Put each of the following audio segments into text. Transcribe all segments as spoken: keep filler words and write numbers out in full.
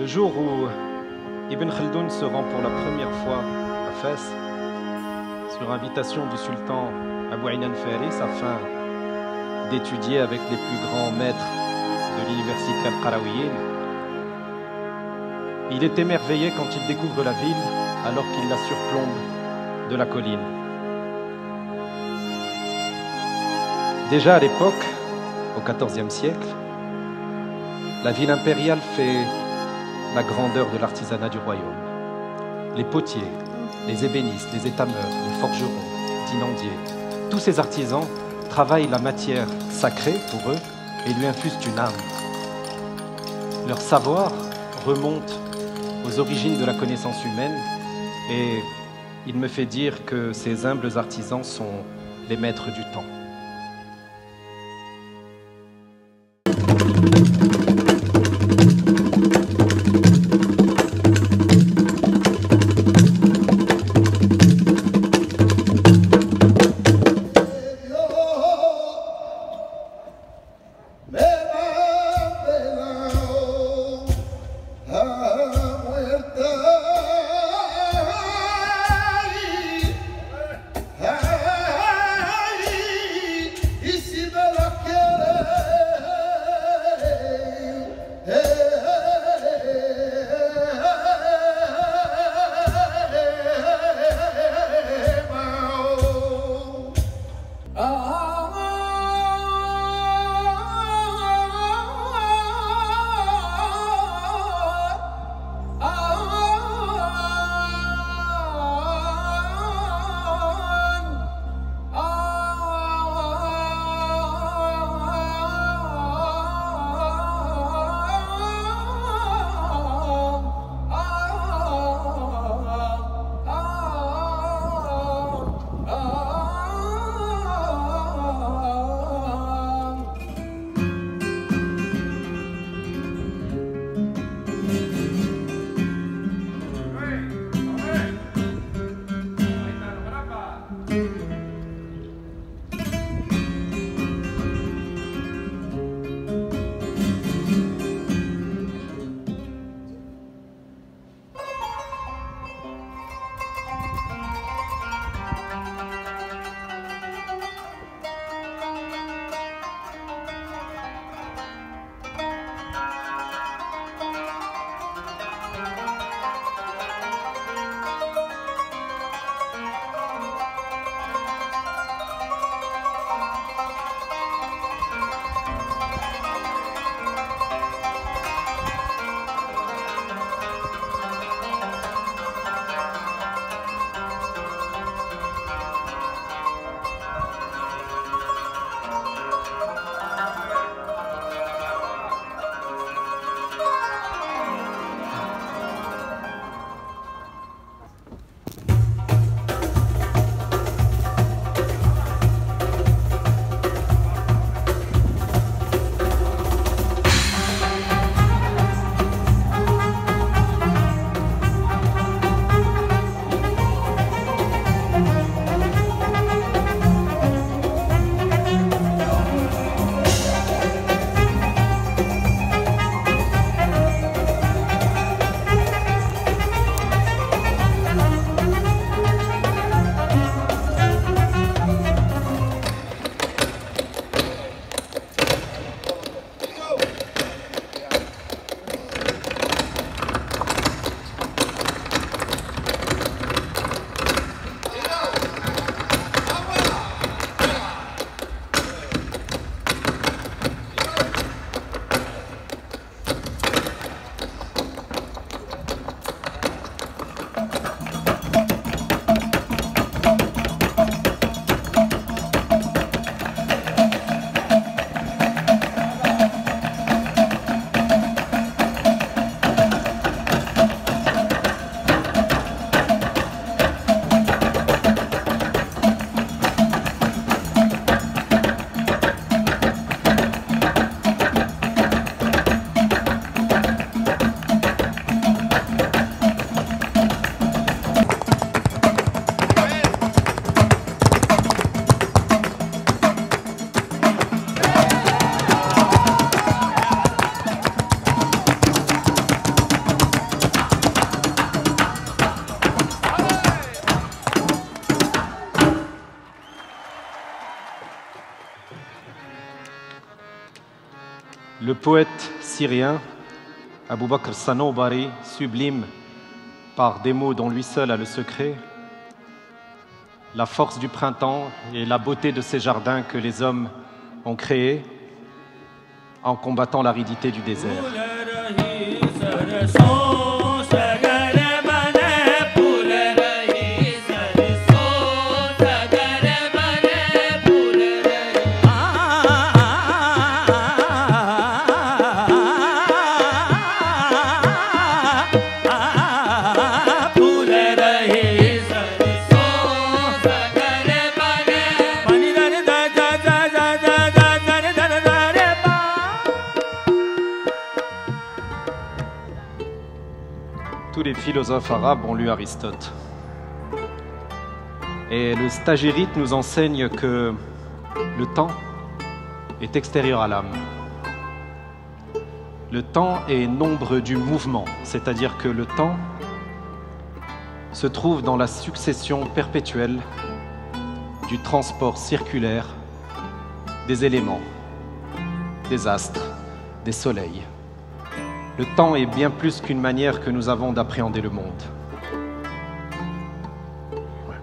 Le jour où Ibn Khaldoun se rend pour la première fois à Fès, sur invitation du sultan Abou Aynan Faris, afin d'étudier avec les plus grands maîtres de l'université Al-Qarawiyyin, il est émerveillé quand il découvre la ville alors qu'il la surplombe de la colline. Déjà à l'époque, au quatorzième siècle, la ville impériale fait la grandeur de l'artisanat du royaume. Les potiers, les ébénistes, les étameurs, les forgerons, dinandiers, tous ces artisans travaillent la matière sacrée pour eux et lui infusent une âme. Leur savoir remonte aux origines de la connaissance humaine et il me fait dire que ces humbles artisans sont les maîtres du temps. Le poète syrien Abou Bakr Sanoubari sublime par des mots dont lui seul a le secret la force du printemps et la beauté de ces jardins que les hommes ont créés en combattant l'aridité du désert. Tous les philosophes arabes ont lu Aristote. Et le stagirite nous enseigne que le temps est extérieur à l'âme. Le temps est nombre du mouvement, c'est-à-dire que le temps se trouve dans la succession perpétuelle du transport circulaire des éléments, des astres, des soleils. Le temps est bien plus qu'une manière que nous avons d'appréhender le monde. Ouais.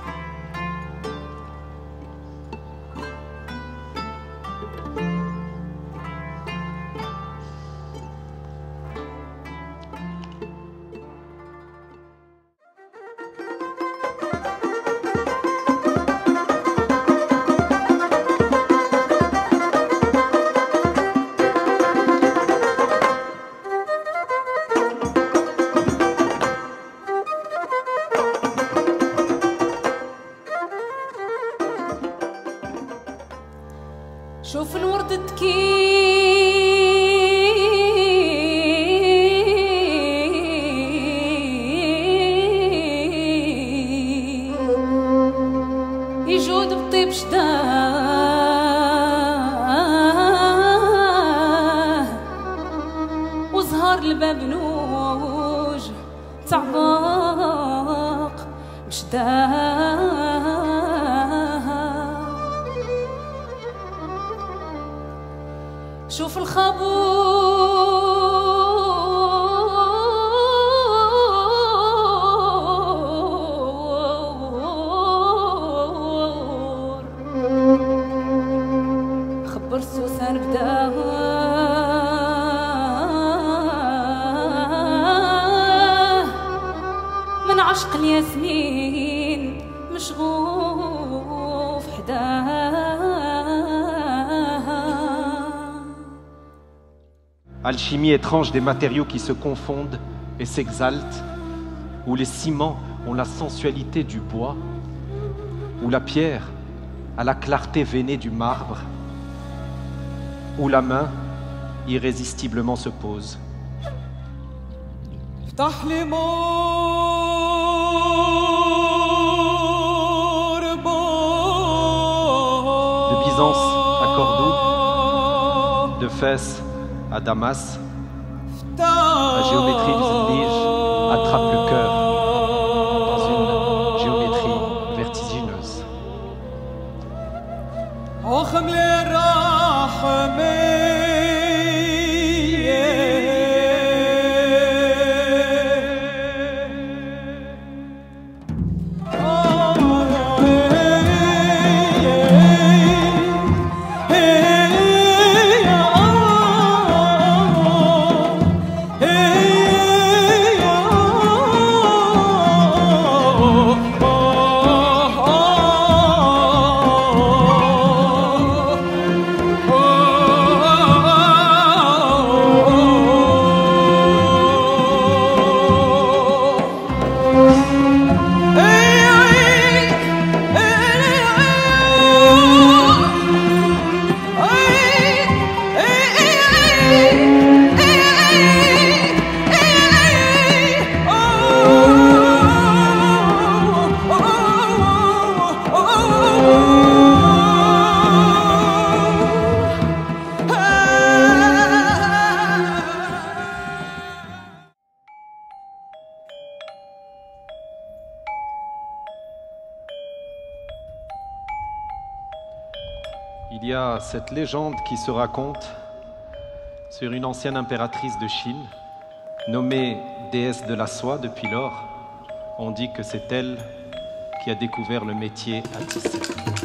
شوف الورد تكي يجود بطيب شداه وزهر الباب نوج تعباق بشداه شوف الخبور خبر سوسن بداه من عشق الياسمين مشغوف حداه. Alchimie étrange des matériaux qui se confondent et s'exaltent, où les ciments ont la sensualité du bois, où la pierre a la clarté veinée du marbre, où la main irrésistiblement se pose. De Byzance à Cordoue, de Fès à Damas, la géométrie du Zendige attrape le cœur dans une géométrie vertigineuse. Il y a cette légende qui se raconte sur une ancienne impératrice de Chine, nommée déesse de la soie depuis lors. On dit que c'est elle qui a découvert le métier à tisser.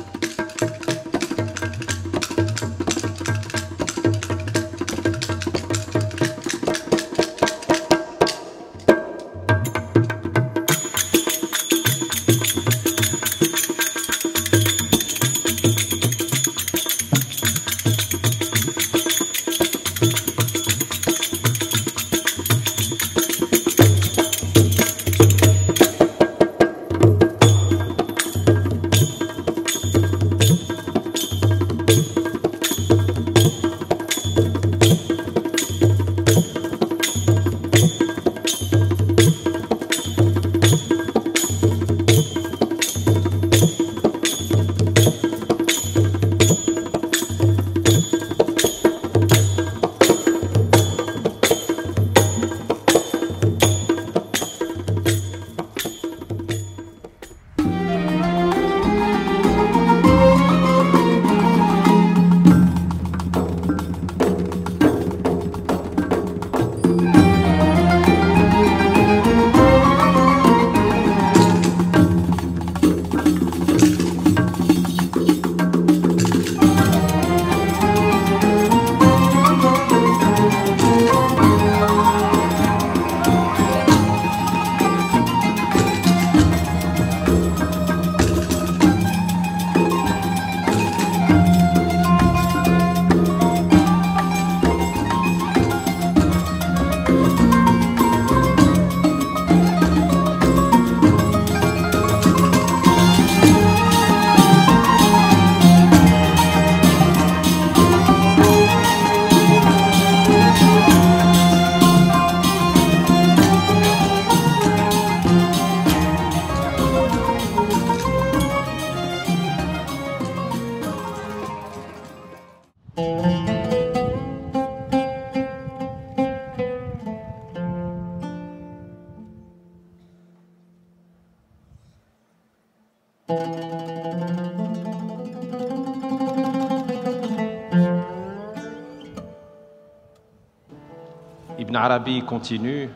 Ibn Arabi continue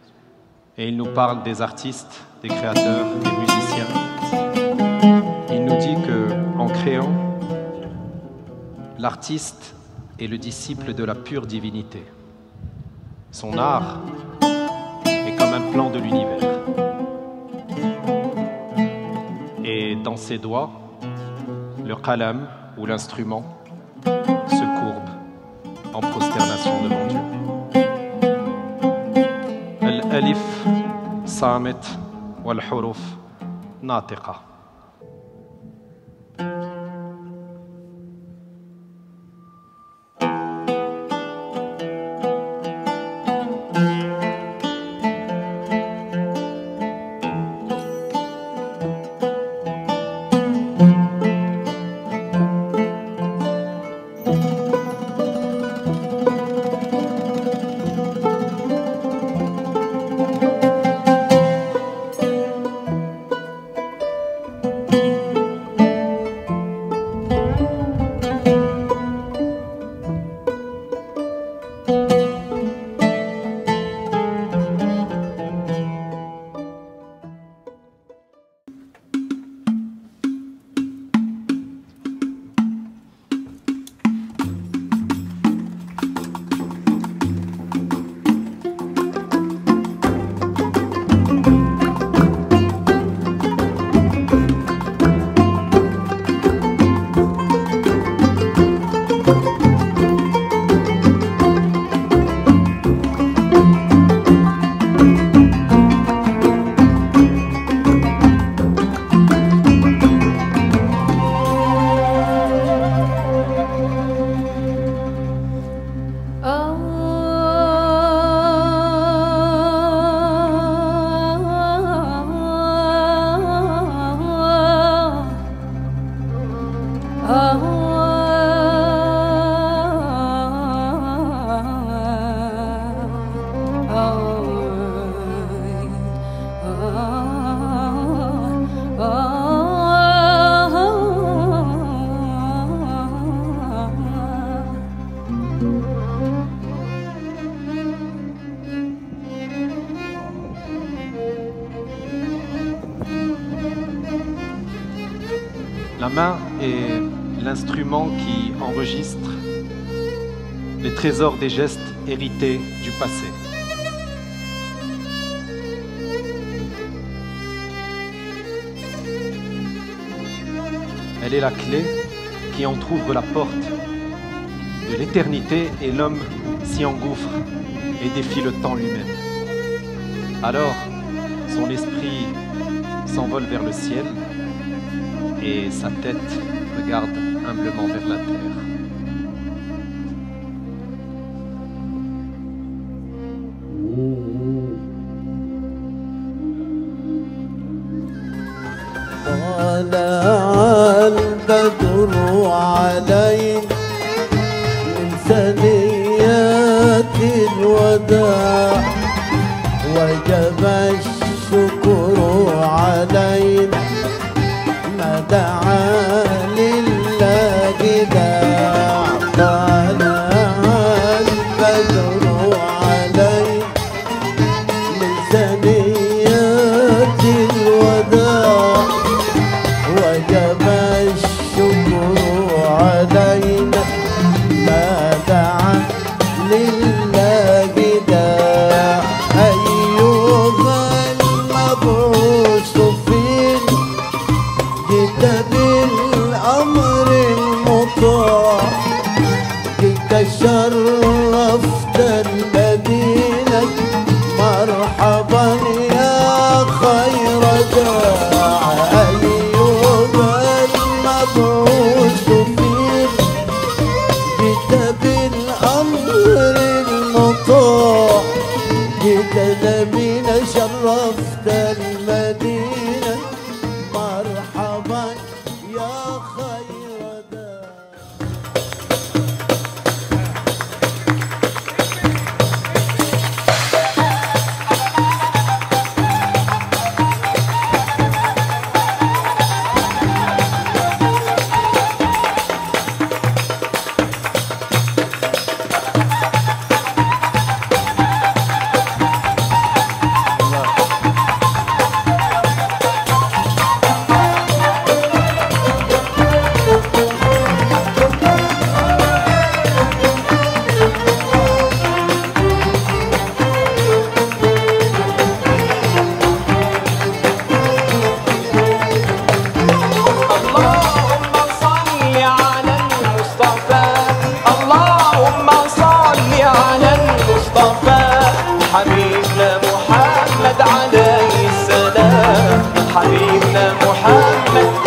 et il nous parle des artistes, des créateurs, des musiciens. Il nous dit que, en créant, l'artiste est le disciple de la pure divinité. Son art est comme un plan de l'univers. Et dans ses doigts, le qalam ou l'instrument se courbe en prosternation devant Dieu. Al-alif samit wal-huruf natiqa. La main est l'instrument qui enregistre les trésors des gestes hérités du passé. Elle est la clé qui entrouvre la porte de l'éternité et l'homme s'y engouffre et défie le temps lui-même. Alors, son esprit s'envole vers le ciel et sa tête regarde humblement vers la terre. طلع البدر علينا من ثنيات الوداع وجب الشكر علينا ما دعا لله داع طلع البدر علينا من ثنيات الوداع وجب الشكر علينا ما دعا لله داع أيها المبعوث فينا جئت بالأمر المطاع جئت شرفت المدينة مرحبا يا خير داع المبعوث فينا جئت بالأمر المطاع جئت نبينا شرفت المدينة مرحبا يا خير داع. حبيبنا محمد عليه السلام حبيبنا محمد